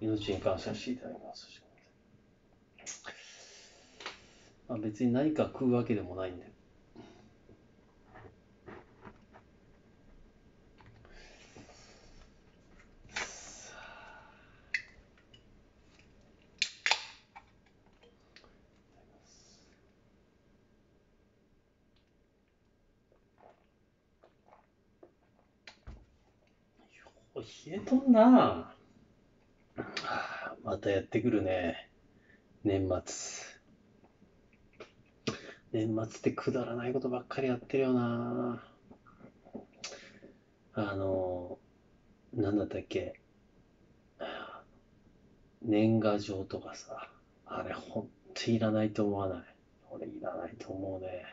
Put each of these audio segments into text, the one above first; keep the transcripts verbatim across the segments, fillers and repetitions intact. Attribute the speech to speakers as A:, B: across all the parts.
A: 命に感謝していただきます。まあ、別に何か食うわけでもないんで。冷えとんな。またやってくるね。年末。年末ってくだらないことばっかりやってるよな。あの、なんだったっけ。年賀状とかさ。あれほんといらないと思わない？俺いらないと思うね。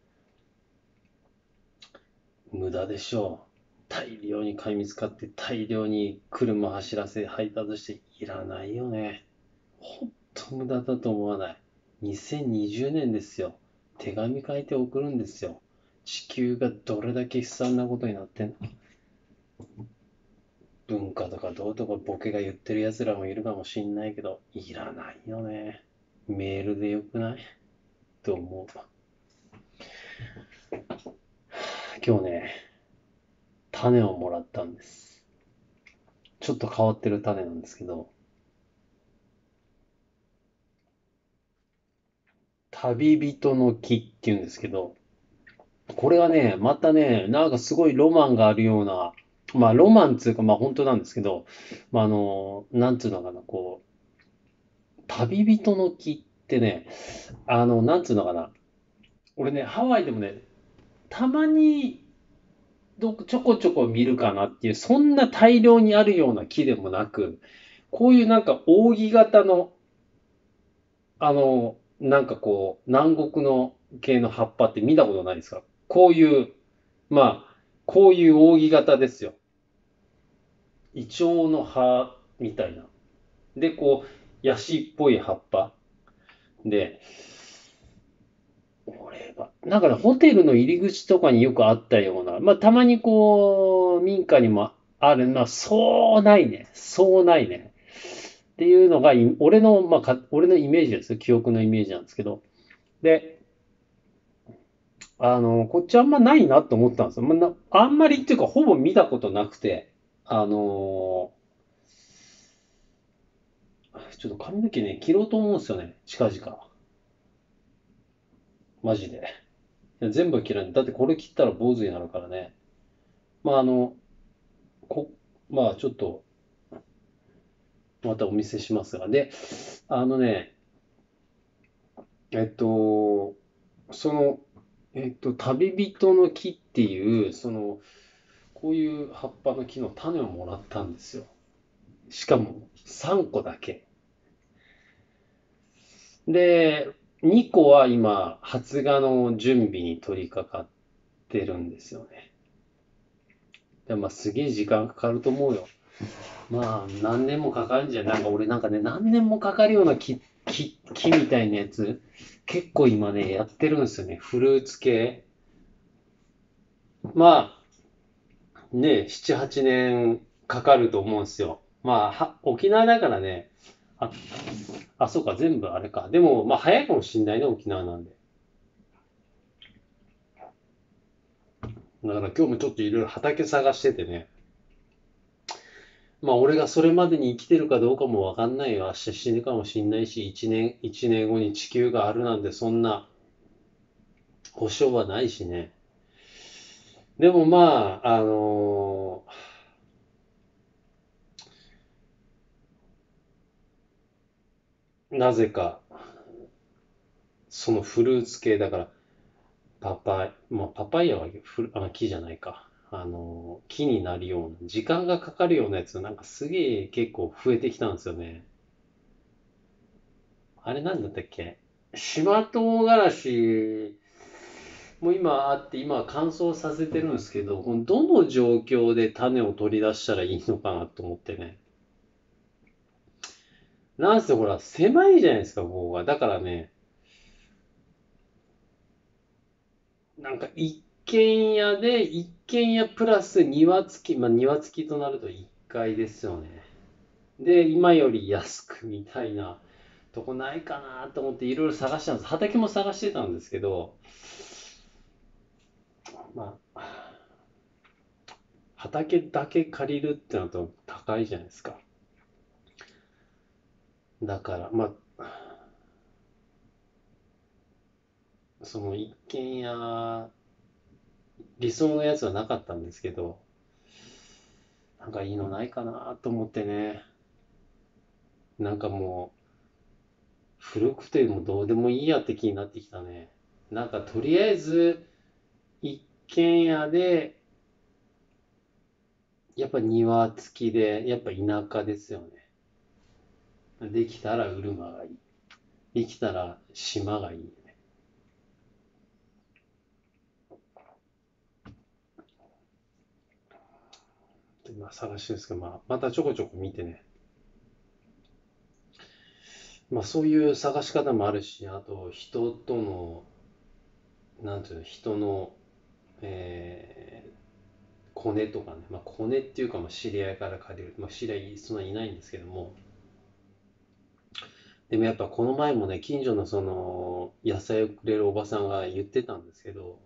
A: 無駄でしょう。大量に買い見つかって大量に車走らせ配達していらないよね。ほんと無駄だと思わない？にせんにじゅうねんですよ。手紙書いて送るんですよ。地球がどれだけ悲惨なことになってんの？文化とかどうとかボケが言ってる奴らもいるかもしんないけど、いらないよね。メールでよくないと思う。今日ね、種をもらったんです。ちょっと変わってる種なんですけど、旅人の木っていうんですけど、これはね、またね、なんかすごいロマンがあるような、まあロマンつうかまあ本当なんですけど、まああの、なんつうのかな、こう、旅人の木ってね、あの、なんつうのかな、俺ね、ハワイでもね、たまにどちょこちょこ見るかなっていう、そんな大量にあるような木でもなく、こういうなんか扇形の、あの、なんかこう、南国の系の葉っぱって見たことないですか？こういう、まあ、こういう扇形ですよ。イチョウの葉みたいな。で、こう、ヤシっぽい葉っぱ。で、俺は、なんかね、ホテルの入り口とかによくあったような、まあ、たまにこう、民家にもある、まあ、そうないね。そうないね。っていうのが、い俺の、まあ、か俺のイメージですよ。記憶のイメージなんですけど。で、あの、こっちあんまないなと思ったんですよ。まあ、なあんまりっていうか、ほぼ見たことなくて、あのちょっと髪の毛ね、切ろうと思うんですよね。近々。マジで。いや全部切らない。だってこれ切ったら坊主になるからね。まあ、あの、こ、まあ、ちょっと、またお見せしますが。で、あのね、えっと、その、えっと、旅人の木っていう、その、こういう葉っぱの木の種をもらったんですよ。しかも、さんこだけ。で、にこは今、発芽の準備に取り掛かってるんですよね。でまあ、すげえ時間かかると思うよ。まあ、何年もかかるんじゃない？なんか俺なんかね、何年もかかるような木、木、木みたいなやつ、結構今ね、やってるんですよね。フルーツ系。まあ、ね、なな、はちねんかかると思うんですよ。まあ、は、沖縄だからね、あ、あ、そうか、全部あれか。でも、まあ、早いかもしんないね、沖縄なんで。だから今日もちょっといろいろ畑探しててね。まあ、俺がそれまでに生きてるかどうかもわかんないよ。明日死ぬかもしんないし、一年、一年後に地球があるなんてそんな保証はないしね。でもまあ、あのなぜか、そのフルーツ系だから、パパイ、まあ、パパイヤはフあ木じゃないか。あの木になるような、時間がかかるようなやつ、なんかすげえ結構増えてきたんですよね。あれなんだったっけ？島唐辛子も今あって、今は乾燥させてるんですけど、このどの状況で種を取り出したらいいのかなと思ってね。なんせほら、狭いじゃないですか、ここが。だからね、なんか一軒家で、一軒家プラス庭付き、まあ庭付きとなるといっかいですよね。 で、今より安くみたいなとこないかなと思っていろいろ探したんです。畑も探してたんですけど、まあ、畑だけ借りるってなると高いじゃないですか。だから、まあ、その一軒家、理想のやつはなかったんですけど、なんかいいのないかなと思ってね。なんかもう、古くてもどうでもいいやって気になってきたね。なんかとりあえず、一軒家で、やっぱ庭付きで、やっぱ田舎ですよね。できたらうるまがいい。できたら島がいいね。で、まあ探してるんですけど、まあ、またちょこちょこ見てね。まあそういう探し方もあるし、あと人との、なんていうの、人の、えー、コネとかね。まあコネっていうか、まあ知り合いから借りる。まあ知り合いそんなにいないんですけども。でもやっぱこの前もね、近所のその、野菜をくれるおばさんが言ってたんですけど、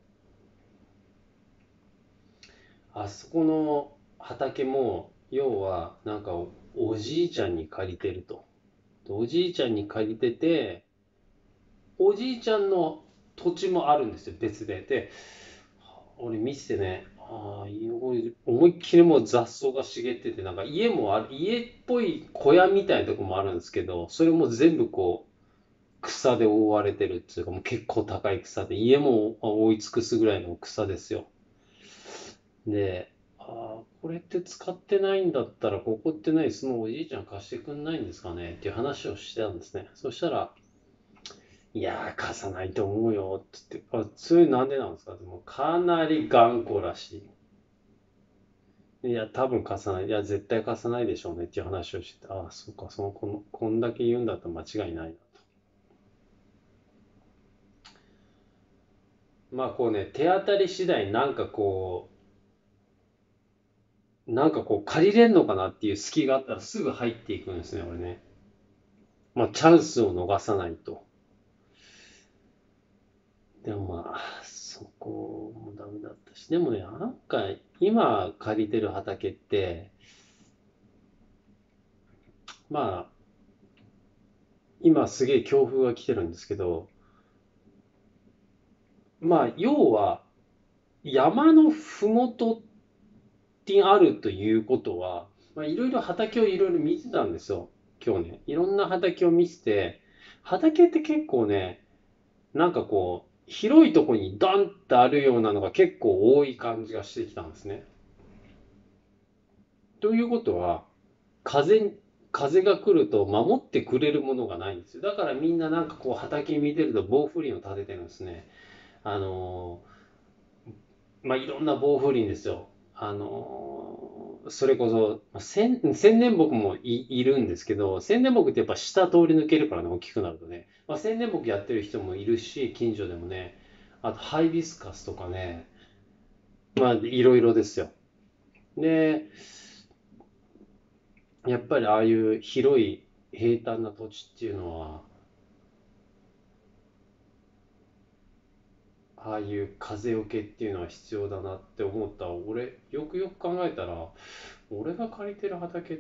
A: あそこの畑も、要は、なんかお、おじいちゃんに借りてると。おじいちゃんに借りてて、おじいちゃんの土地もあるんですよ、別で。で、俺見ててね、ああ、思いっきりもう雑草が茂ってて、なんか家もある、家っぽい小屋みたいなとこもあるんですけど、それも全部こう、草で覆われてるっていうか、もう結構高い草で、家も覆い尽くすぐらいの草ですよ。で、ああ、これって使ってないんだったら、ここって何、そのおじいちゃん貸してくんないんですかねっていう話をしてたんですね。そしたら、いやー、貸さないと思うよって言って、あ、それなんでなんですかって、もうかなり頑固らしい。いや、多分貸さない。いや、絶対貸さないでしょうねっていう話をしてて、ああ、そうか、その、この、こんだけ言うんだったら間違いないなと。まあ、こうね、手当たり次第なんかこう、なんかこう借りれんのかなっていう隙があったらすぐ入っていくんですね、俺ね。まあ、チャンスを逃さないと。でもまあ、そこもダメだったし。でもね、なんか、今借りてる畑って、まあ、今すげえ強風が来てるんですけど、まあ、要は、山のふもとにあるということは、まあ、いろいろ畑をいろいろ見てたんですよ。今日ね。いろんな畑を見てて、畑って結構ね、なんかこう、広いとこにドンってあるようなのが結構多い感じがしてきたんですね。ということは、風、風が来ると守ってくれるものがないんですよ。だからみんななんかこう畑見てると防風林を立ててるんですね。あのーまあ、いろんな防風林ですよ。あのーそれこそ、まあ千、千年木もい、いるんですけど、千年木ってやっぱ下通り抜けるからね、大きくなるとね。まあ、千年木やってる人もいるし、近所でもね、あとハイビスカスとかね、まあ、いろいろですよ。で、やっぱりああいう広い平坦な土地っていうのは、ああいう風よけっていうのは必要だなって思った。俺、よくよく考えたら、俺が借りてる畑って、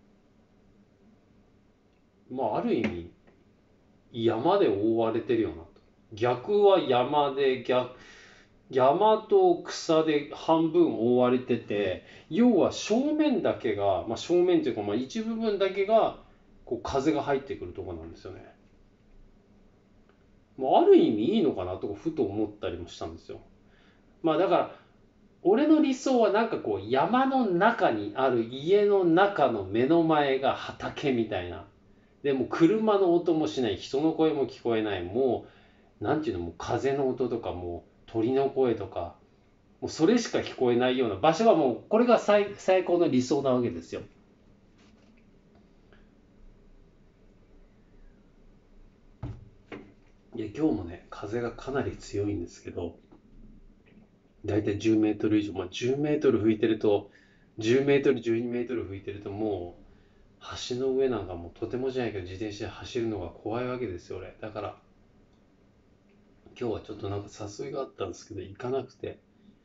A: まあ、ある意味、山で覆われてるよなと。逆は山で、逆、山と草で半分覆われてて、要は正面だけが、まあ、正面というか、まあ、一部分だけが、こう風が入ってくるところなんですよね。まあ、ある意味いいのかなとふと思ったりもしたんですよ。まあだから俺の理想はなんかこう山の中にある家の中の目の前が畑みたいな。でも車の音もしない、人の声も聞こえない、もうなんていうの、もう風の音とかもう鳥の声とか、もうそれしか聞こえないような場所がもうこれが最、最高の理想なわけですよ。いや今日もね風がかなり強いんですけど、だいたいじゅうメートル以上、まあ、じゅうメートル吹いてると、じゅうメートル、じゅうにメートル吹いてるともう、 橋の上なんかもうとてもじゃないけど自転車で走るのが怖いわけですよ、俺。だから今日はちょっとなんか誘いがあったんですけど、行かなくて。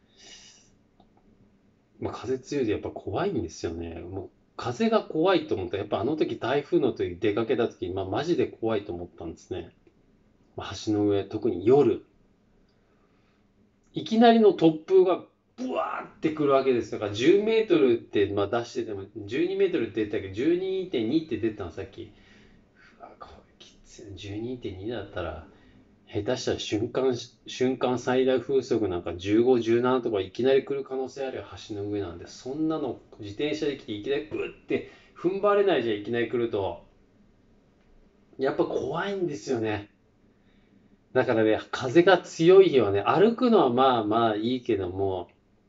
A: まあ風強いでやっぱ怖いんですよね。もう風が怖いと思ったら、やっぱあの時台風の時出かけた時、まあマジで怖いと思ったんですね。まあ橋の上、特に夜。いきなりの突風がブワーってくるわけですよ。だからじゅうメートルってまあ出してても、じゅうにメートルって言ったけど、じゅうにてんにって出てたのさっき。うわ、これきつい。じゅうにてんにだったら、下手したら瞬間、瞬間最大風速なんかじゅうご、じゅうななとかいきなり来る可能性あるよ、橋の上なんで。そんなの自転車で来ていきなりブッって踏ん張れないじゃん、いきなり来ると。やっぱ怖いんですよね。だからね、風が強い日はね、歩くのはまあまあいいけども、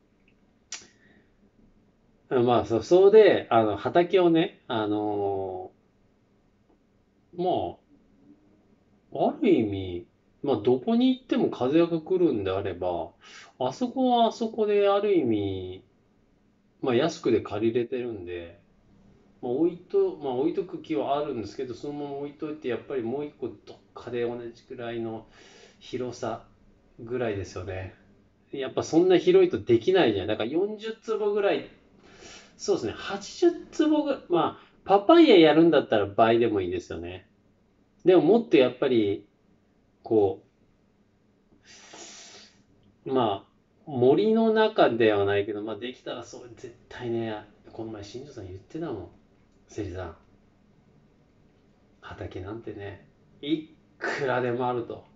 A: まあそう、そうで、あの、畑をね、あのーまあ、ある意味、まあどこに行っても風が来るんであれば、あそこはあそこである意味、まあ安くで借りれてるんで、まあ置いと、まあ置いとく気はあるんですけど、そのまま置いといて、やっぱりもう一個どっかで同じくらいの広さぐらいですよね。やっぱそんな広いとできないじゃん。だからよんじゅう坪ぐらい、そうですね、はちじゅう坪ぐらい、まあ、パパイヤやるんだったら倍でもいいですよね。でももっとやっぱり、こう、まあ、森の中ではないけど、まあできたらそう、絶対ね、この前新庄さん言ってたもん。セリさん、畑なんてね、いくらでもあると。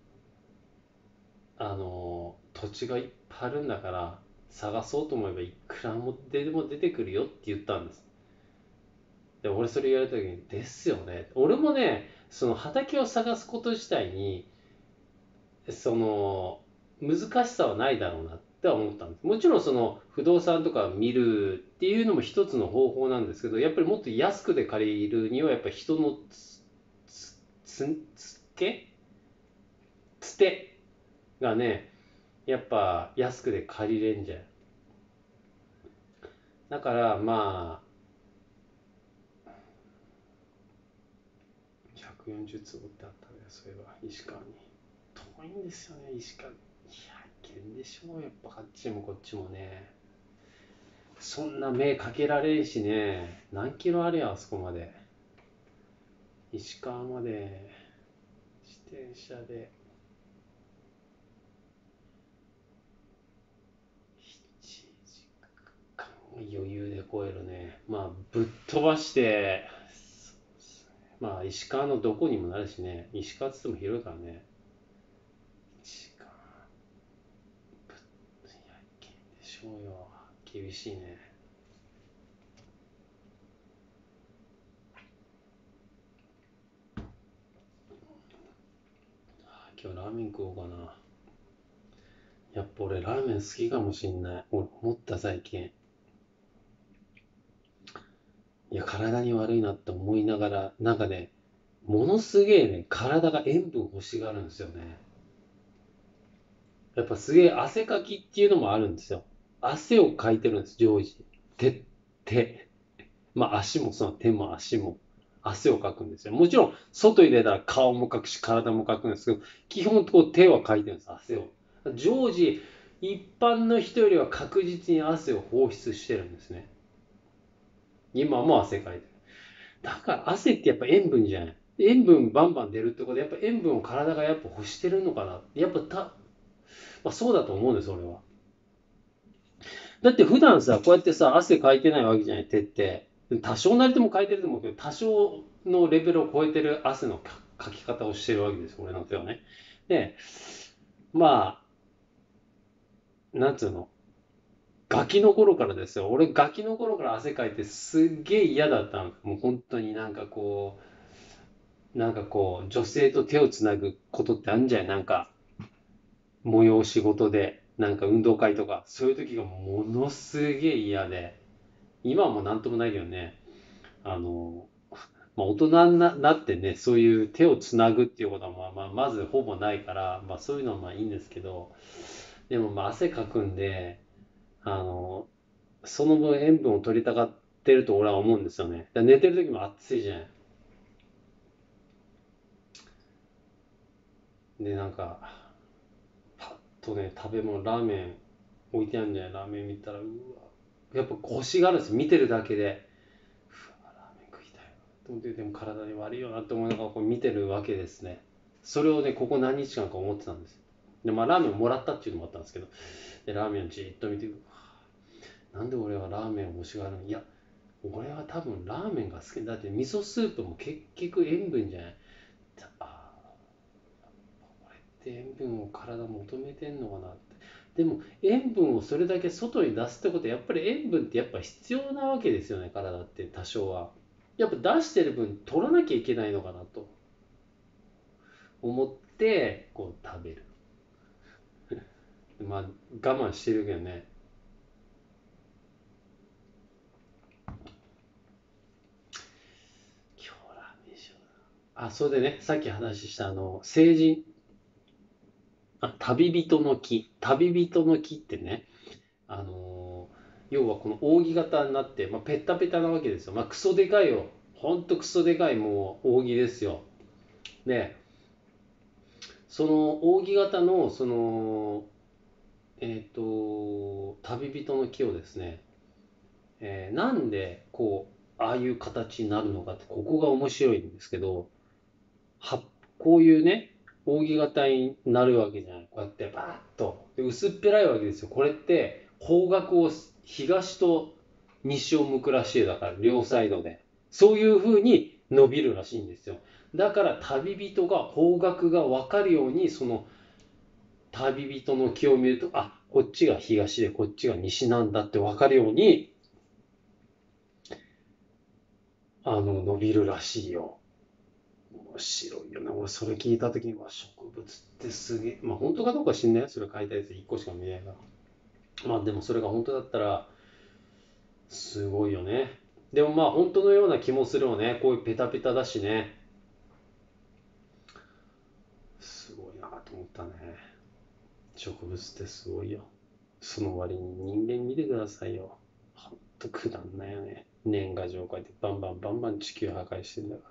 A: あの、土地がいっぱいあるんだから、探そうと思えばいくらもでも出てくるよって言ったんです。で、俺それ言われた時に、ですよね。俺もね、その畑を探すこと自体に、その、難しさはないだろうなって思ったんです。もちろんその不動産とか見るっていうのも一つの方法なんですけど、やっぱりもっと安くで借りるには、やっぱり人のつ、つ、つ、つけつてがね、やっぱ安くで借りれんじゃん。だからまあ、ひゃくよんじゅう坪ってあったね、そういえば、石川に。遠いんですよね、石川。いや、いけんでしょう、やっぱあっちもこっちもね。そんな目かけられんしね、何キロあるや、あそこまで。石川まで自転車でいちじかん余裕で超えるね。まあ、ぶっ飛ばして、まあ、石川のどこにもなるしね、石川っつっても広いからね。いちじかん、いや、いけんでしょうよ。厳しいね。今日ラーメン食おうかな。やっぱ俺ラーメン好きかもしんない。俺思った最近。いや、体に悪いなって思いながら、なんかね、ものすげえね、体が塩分欲しがるんですよね。やっぱすげえ汗かきっていうのもあるんですよ。汗をかいてるんです、常時。手、手。まあ足もその手も足も汗をかくんですよ。もちろん、外に出たら顔もかくし、体もかくんですけど、基本こう手はかいてるんです、汗を。常時、一般の人よりは確実に汗を放出してるんですね。今も汗かいてる。だから汗ってやっぱ塩分じゃない。塩分バンバン出るってことで、やっぱ塩分を体がやっぱ欲してるのかな。やっぱた、まあ、そうだと思うんです、俺は。だって普段さ、こうやってさ、汗かいてないわけじゃない、手って。多少なりともかいてると思うけど、多少のレベルを超えてる汗のかき方をしてるわけですよ、俺の手はね。で、まあ、なんつうの、ガキの頃からですよ。俺、ガキの頃から汗かいてすっげえ嫌だったの。もう本当になんかこう、なんかこう、女性と手をつなぐことってあるんじゃないなんか、催し事で、なんか運動会とか、そういう時がものすげえ嫌で、今はもうなんともないけどね、あの、まあ、大人にななってね、そういう手をつなぐっていうことは、まあまあ、まずほぼないから、まあそういうのはまあいいんですけど、でもまあ汗かくんで、あの、その分塩分を取りたかっってると俺は思うんですよね。だから寝てる時も暑いじゃん。で、なんか、パッとね、食べ物、ラーメン置いてあるんじゃない、ラーメン見たら、うわ、やっぱ腰があるんですよ、見てるだけで。うわ、ラーメン食いたいなと思って、でも体に悪いよなって思いながらこう見てるわけですね。それをね、ここ何日間か思ってたんです。で、まあ、ラーメンをもらったっていうのもあったんですけど、で、ラーメンをじーっと見て、うわ、なんで俺はラーメンを欲しがるの。いや、俺は多分ラーメンが好きだって。味噌スープも結局塩分じゃない。あ、これって塩分を体求めてんのかなって。でも塩分をそれだけ外に出すってことは、やっぱり塩分ってやっぱ必要なわけですよね、体って多少は。やっぱ出してる分取らなきゃいけないのかなと思ってこう食べる。まあ我慢してるけどね。今日ラーメンしよう。あ、それでね、さっき話したあの成人、あ、旅人の木旅人の木ってね、あのー要はこの扇形になって、まあ、ペッタペタなわけですよ。まあ、クソでかいよ。ほんとクソでかいもう扇ですよ。で、その扇形の、その、えっと、旅人の木をですね、えーなんでこう、ああいう形になるのかって、ここが面白いんですけど、は、こういうね、扇形になるわけじゃない。こうやってバーッと。で、薄っぺらいわけですよ。これって方角を東と西を向くらしい。だから両サイドで。そういう風に伸びるらしいんですよ。だから旅人が方角が分かるように、その旅人の木を見ると、あ、こっちが東でこっちが西なんだって分かるように、あの、伸びるらしいよ。面白いよね。俺それ聞いた時には植物ってすげえ。まあ本当かどうか知んないよ。それ書いたやついっこしか見ないから。まあでもそれが本当だったらすごいよね。でもまあ本当のような気もするよね。こういうペタペタだしね。すごいなと思ったね。植物ってすごいよ。その割に人間見てくださいよ。ほんとくだんないよね。年賀状書いてバンバンバンバン地球破壊してんだから。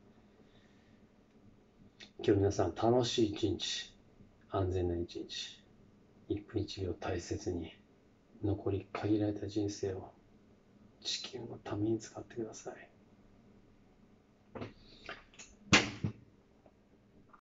A: 今日皆さん楽しい一日、安全な一日、一分一秒大切に、残り限られた人生を地球のために使ってください。